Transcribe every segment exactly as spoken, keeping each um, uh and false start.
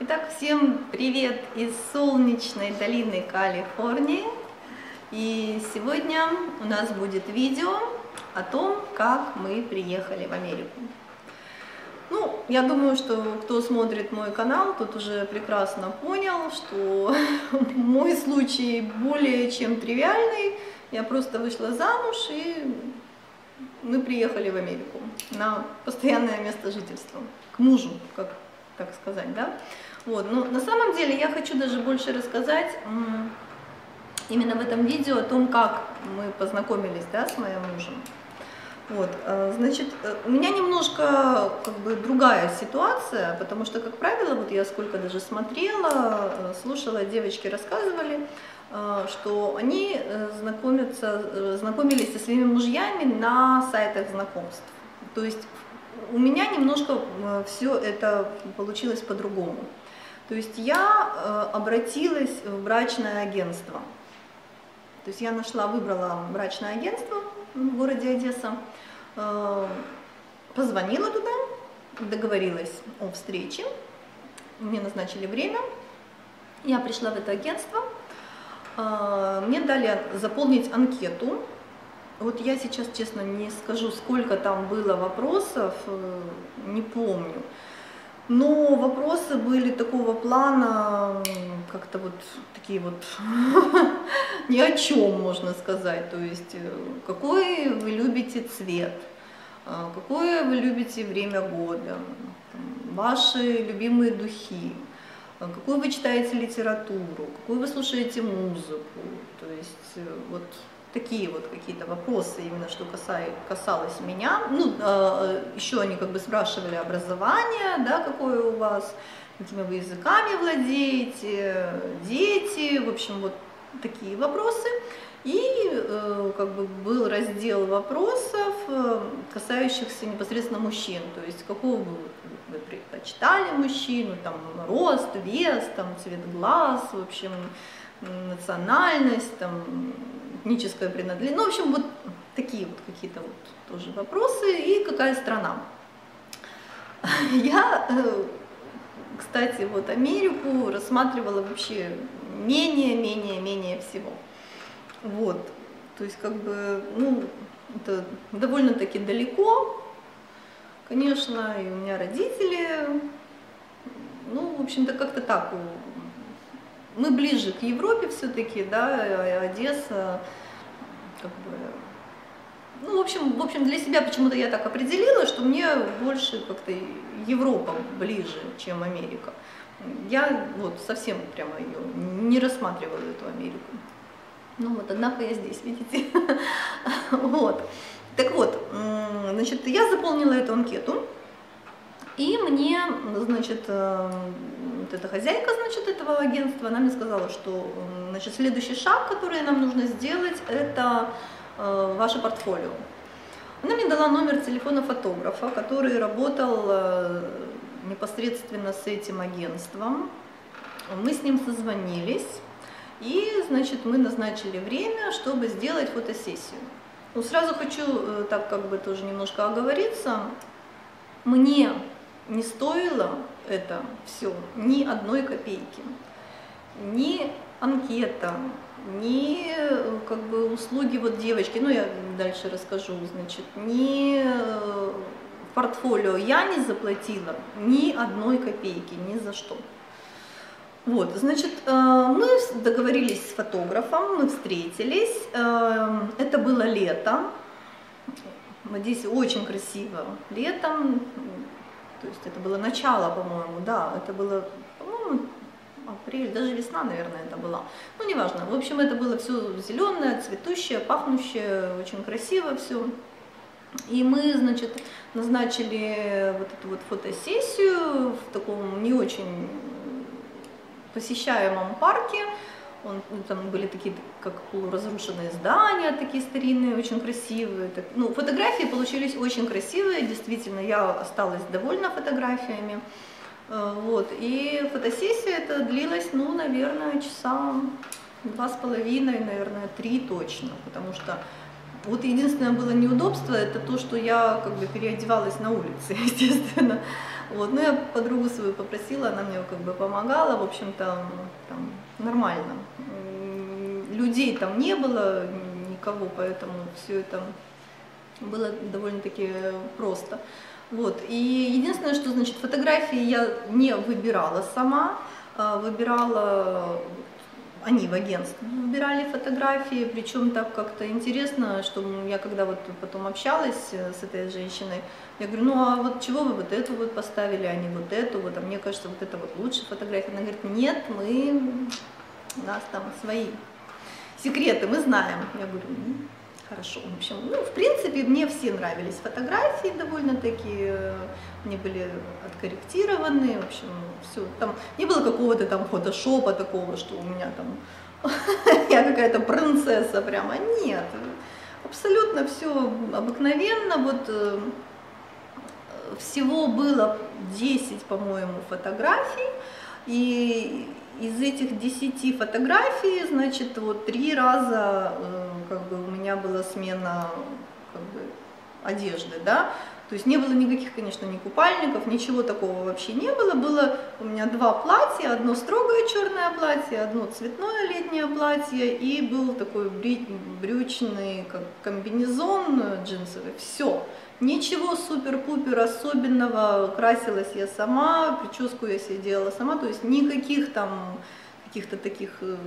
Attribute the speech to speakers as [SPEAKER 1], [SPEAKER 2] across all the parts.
[SPEAKER 1] Итак, всем привет из солнечной долины Калифорнии. И сегодня у нас будет видео о том, как мы приехали в Америку. Ну, я думаю, что кто смотрит мой канал, тот уже прекрасно понял, что мой случай более чем тривиальный. Я просто вышла замуж, и мы приехали в Америку на постоянное место жительства, к мужу, как так сказать, да? Вот. Но на самом деле я хочу даже больше рассказать именно в этом видео о том, как мы познакомились, да, с моим мужем. Вот. Значит, у меня немножко как бы другая ситуация, потому что, как правило, вот я сколько даже смотрела, слушала, девочки рассказывали, что они знакомятся, знакомились со своими мужьями на сайтах знакомств. То есть у меня немножко все это получилось по-другому. То есть я обратилась в брачное агентство. То есть я нашла, выбрала брачное агентство в городе Одесса, позвонила туда, договорилась о встрече, мне назначили время, я пришла в это агентство, мне дали заполнить анкету. Вот я сейчас, честно, не скажу, сколько там было вопросов, не помню. Но вопросы были такого плана, как-то вот такие вот ни о чем, можно сказать. То есть, какой вы любите цвет, какое вы любите время года, ваши любимые духи, какую вы читаете литературу, какую вы слушаете музыку. То есть, вот такие вот какие-то вопросы, именно что касай, касалось меня. Ну, э, еще они как бы спрашивали образование, да, какое у вас, какими вы языками владеете, дети, в общем, вот такие вопросы. И э, как бы был раздел вопросов, э, касающихся непосредственно мужчин, то есть какого вы, вы предпочитали мужчину, там, рост, вес, там, цвет глаз, в общем, национальность, там, этническая принадлежность, ну, в общем, вот такие вот какие-то вот тоже вопросы, и какая страна. Я, кстати, вот Америку рассматривала вообще менее, менее, менее всего. Вот, то есть, как бы, ну, это довольно-таки далеко, конечно, и у меня родители, ну, в общем-то, как-то так. Мы ближе к Европе все-таки, да, Одесса, как бы, ну, в общем, в общем, для себя почему-то я так определила, что мне больше как-то Европа ближе, чем Америка. Я вот совсем прямо ее не рассматриваю, эту Америку. Ну вот, однако я здесь, видите. Вот. Так вот, значит, я заполнила эту анкету. И мне, значит, вот эта хозяйка, значит, этого агентства, она мне сказала, что, значит, следующий шаг, который нам нужно сделать, это э, ваше портфолио. Она мне дала номер телефона фотографа, который работал э, непосредственно с этим агентством. Мы с ним созвонились, и, значит, мы назначили время, чтобы сделать фотосессию. Ну, сразу хочу, э, так как бы тоже немножко оговориться, мне не стоило это все ни одной копейки, ни анкета, ни как бы услуги вот девочки, ну я дальше расскажу, значит, ни портфолио я не заплатила ни одной копейки, ни за что. Вот, значит, мы договорились с фотографом, мы встретились, это было лето, в Одессе очень красиво летом. То есть это было начало, по-моему, да, это было, по-моему, апрель, даже весна, наверное, это была. Ну, неважно. В общем, это было все зеленое, цветущее, пахнущее, очень красиво все. И мы, значит, назначили вот эту вот фотосессию в таком не очень посещаемом парке. Он, там были такие, как полуразрушенные здания, такие старинные, очень красивые. Так, ну, фотографии получились очень красивые, действительно, я осталась довольна фотографиями. Вот, и фотосессия эта длилась, ну, наверное, часа два с половиной, наверное, три точно, потому что Вот единственное было неудобство, это то, что я как бы переодевалась на улице, естественно. Вот. Но я подругу свою попросила, она мне как бы помогала, в общем-то, там, нормально. Людей там не было, никого, поэтому все это было довольно-таки просто. Вот. И единственное, что, значит, фотографии я не выбирала сама, выбирала, они в агентстве выбирали фотографии, причем так как-то интересно, что я когда вот потом общалась с этой женщиной, я говорю, ну а вот чего вы вот эту вот поставили, а не вот эту вот, а мне кажется, вот это вот лучше фотография. Она говорит, нет, мы, у нас там свои секреты, мы знаем. Я говорю, ну, хорошо, в общем, ну, в принципе, мне все нравились фотографии довольно-таки, они были откорректированы, в общем, все, там не было какого-то там фотошопа такого, что у меня там, я какая-то принцесса прямо, нет, абсолютно все обыкновенно, вот всего было десять, по-моему, фотографий, и из этих десяти фотографий, значит, вот три раза как бы у меня была смена как бы одежды, да, то есть не было никаких, конечно, ни купальников, ничего такого вообще не было, было у меня два платья, одно строгое черное платье, одно цветное летнее платье, и был такой брючный как комбинезон джинсовый, все. Ничего супер-пупер особенного, красилась я сама, прическу я себе делала сама, то есть никаких там каких-то таких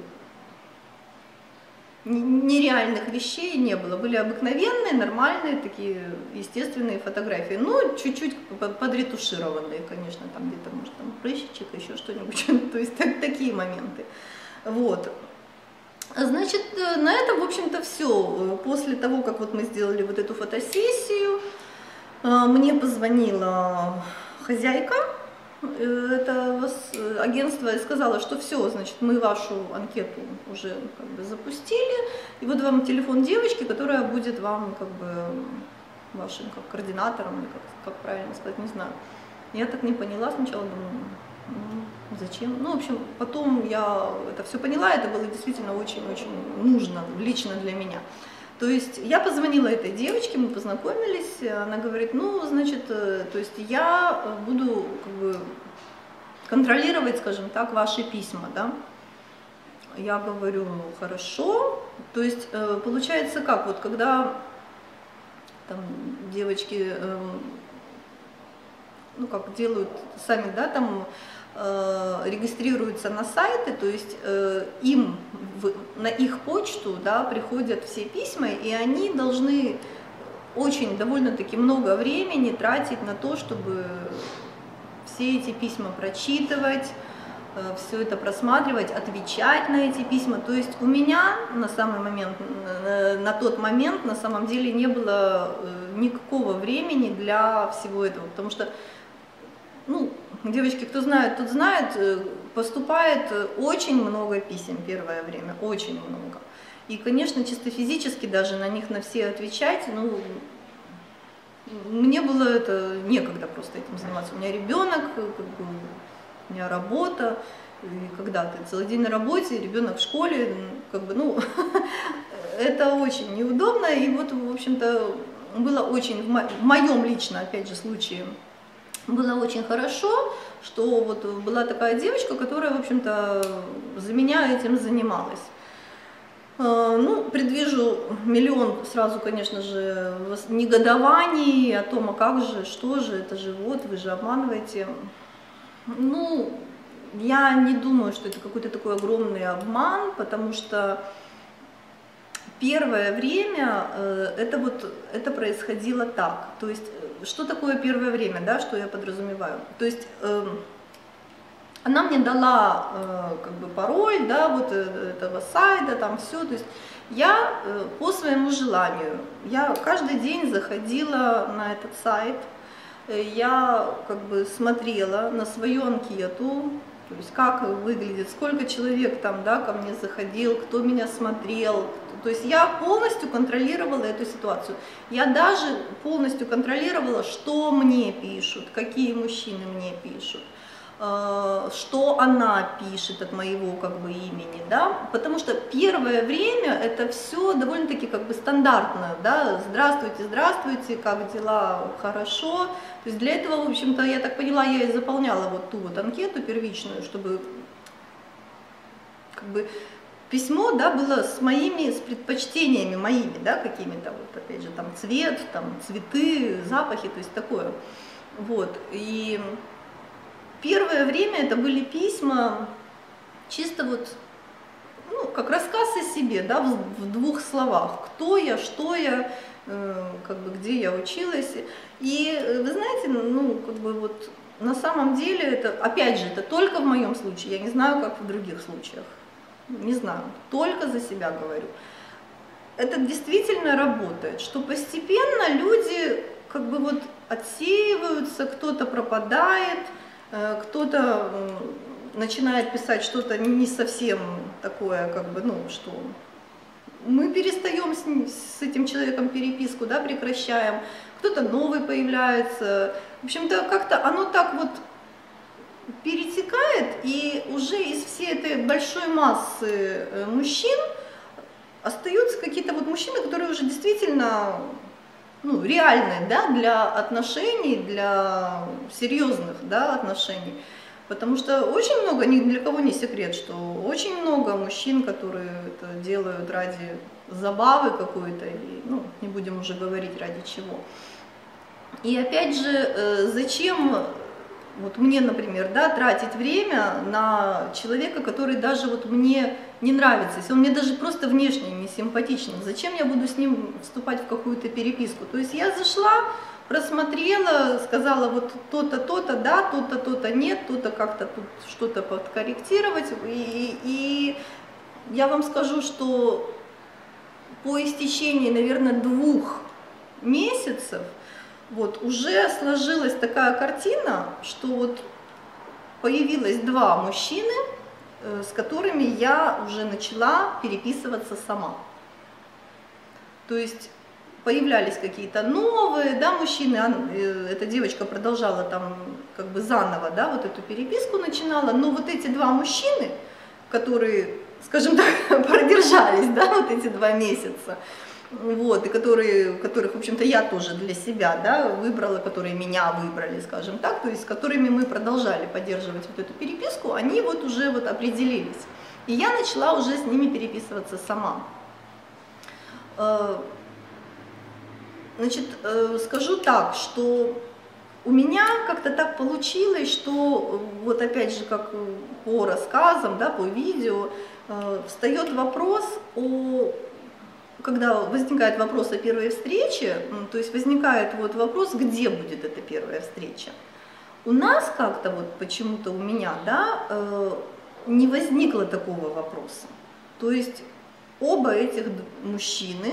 [SPEAKER 1] нереальных вещей не было. Были обыкновенные, нормальные, такие естественные фотографии, ну, чуть-чуть подретушированные, конечно, там где-то, может, там прыщичек, еще что-нибудь, то есть так, такие моменты. Вот. Значит, на этом, в общем-то, все. После того, как вот мы сделали вот эту фотосессию, мне позвонила хозяйка этого агентства и сказала, что все, значит, мы вашу анкету уже как бы запустили, и вот вам телефон девочки, которая будет вам как бы вашим как координатором, или как, как правильно сказать, не знаю. Я так не поняла, сначала думаю, ну, зачем? Ну, в общем, потом я это все поняла, это было действительно очень-очень нужно, лично для меня. То есть я позвонила этой девочке, мы познакомились, она говорит, ну, значит, то есть я буду как бы контролировать, скажем так, ваши письма, да. Я говорю, хорошо, то есть получается как, вот когда там девочки, ну, как делают сами, да, там, регистрируются на сайты, то есть э, им в, на их почту, да, приходят все письма, и они должны очень довольно-таки много времени тратить на то, чтобы все эти письма прочитывать, э, все это просматривать, отвечать на эти письма. То есть у меня на самый момент, э, на тот момент на самом деле не было э, никакого времени для всего этого, потому что, ну, девочки, кто знает, тот знает, поступает очень много писем первое время, очень много. И, конечно, чисто физически даже на них на все отвечать, ну, мне было это некогда просто этим заниматься. У меня ребенок, как бы, у меня работа, и когда ты целый день на работе, ребенок в школе, как бы, ну, это очень неудобно. И вот, в общем-то, было очень, в моем лично, опять же, случае, было очень хорошо, что вот была такая девочка, которая, в общем-то, за меня этим занималась. Ну, предвижу миллион сразу, конечно же, негодований о том, а как же, что же, это же вот, вы же обманываете. Ну, я не думаю, что это какой-то такой огромный обман, потому что первое время это вот это происходило так. То есть, что такое первое время, да, что я подразумеваю? То есть она мне дала как бы пароль, да, вот этого сайта, там все. То есть я по своему желанию, я каждый день заходила на этот сайт, я как бы смотрела на свою анкету, то есть как выглядит, сколько человек там, да, ко мне заходил, кто меня смотрел. То есть я полностью контролировала эту ситуацию. Я даже полностью контролировала, что мне пишут, какие мужчины мне пишут. что она пишет от моего как бы имени, да, потому что первое время это все довольно-таки как бы стандартно, да, здравствуйте, здравствуйте, как дела, хорошо, то есть для этого, в общем-то, я так поняла, я и заполняла вот ту вот анкету первичную, чтобы как бы письмо, да, было с моими, с предпочтениями моими, да, какими-то вот, опять же, там цвет, там цветы, запахи, то есть такое, вот, и первое время это были письма чисто вот, ну, как рассказ о себе, да, в, в двух словах. Кто я, что я, э, как бы где я училась. И вы знаете, ну, как бы вот на самом деле это, опять же, это только в моем случае. Я не знаю, как в других случаях. Не знаю, только за себя говорю. Это действительно работает, что постепенно люди как бы вот отсеиваются, кто-то пропадает, кто-то начинает писать что-то не совсем такое, как бы, ну, что мы перестаем с, ним, с этим человеком переписку, да, прекращаем, кто-то новый появляется. В общем-то, как-то оно так вот перетекает, и уже из всей этой большой массы мужчин остаются какие-то вот мужчины, которые уже действительно... ну, реальные, да, для отношений, для серьезных, да, отношений. Потому что очень много, ни для кого не секрет, что очень много мужчин, которые это делают ради забавы какой-то, и, ну, не будем уже говорить ради чего. И опять же, зачем вот мне, например, да, тратить время на человека, который даже вот мне не нравится, если он мне даже просто внешне не симпатичен, зачем я буду с ним вступать в какую-то переписку? То есть я зашла, просмотрела, сказала вот то-то, то-то, да, то-то, то-то нет, то-то как-то тут что-то подкорректировать, и, и я вам скажу, что по истечении, наверное, двух месяцев вот уже сложилась такая картина, что вот появилось два мужчины, с которыми я уже начала переписываться сама. То есть появлялись какие-то новые, да, мужчины, эта девочка продолжала там как бы заново, да, вот эту переписку начинала, но вот эти два мужчины, которые, скажем так, продержались, да, вот эти два месяца, вот, и которые, которых, в общем-то, я тоже для себя, да, выбрала, которые меня выбрали, скажем так, то есть с которыми мы продолжали поддерживать вот эту переписку, они вот уже вот определились. И я начала уже с ними переписываться сама. Значит, скажу так, что у меня как-то так получилось, что вот опять же, как по рассказам, да, по видео, встает вопрос о... Когда возникает вопрос о первой встрече, то есть возникает вот вопрос, где будет эта первая встреча. У нас как-то вот почему-то у меня, да, не возникло такого вопроса. То есть оба этих мужчины,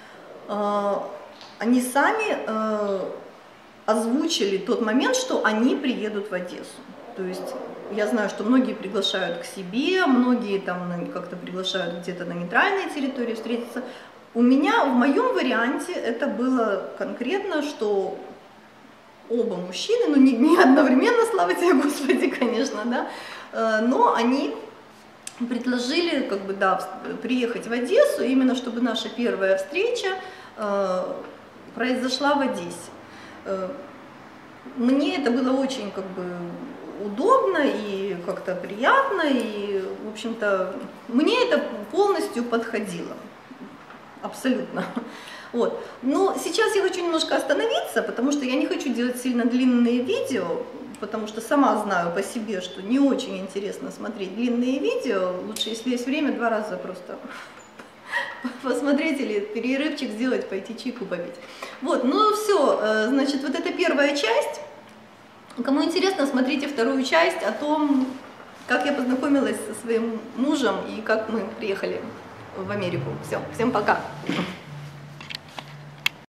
[SPEAKER 1] они сами озвучили тот момент, что они приедут в Одессу. То есть я знаю, что многие приглашают к себе, многие там как-то приглашают где-то на нейтральной территории встретиться. У меня, в моем варианте, это было конкретно, что оба мужчины, ну не, не одновременно, слава тебе, Господи, конечно, да, но они предложили, как бы, да, приехать в Одессу, именно чтобы наша первая встреча произошла в Одессе. Мне это было очень, как бы, удобно и как-то приятно, и, в общем-то, мне это полностью подходило, абсолютно. Вот. Но сейчас я хочу немножко остановиться, потому что я не хочу делать сильно длинные видео, потому что сама знаю по себе, что не очень интересно смотреть длинные видео, лучше, если есть время, два раза просто посмотреть или перерывчик сделать, пойти чайку попить. Вот, ну все, значит, вот это первая часть. Кому интересно, смотрите вторую часть о том, как я познакомилась со своим мужем и как мы приехали в Америку. Все, всем пока!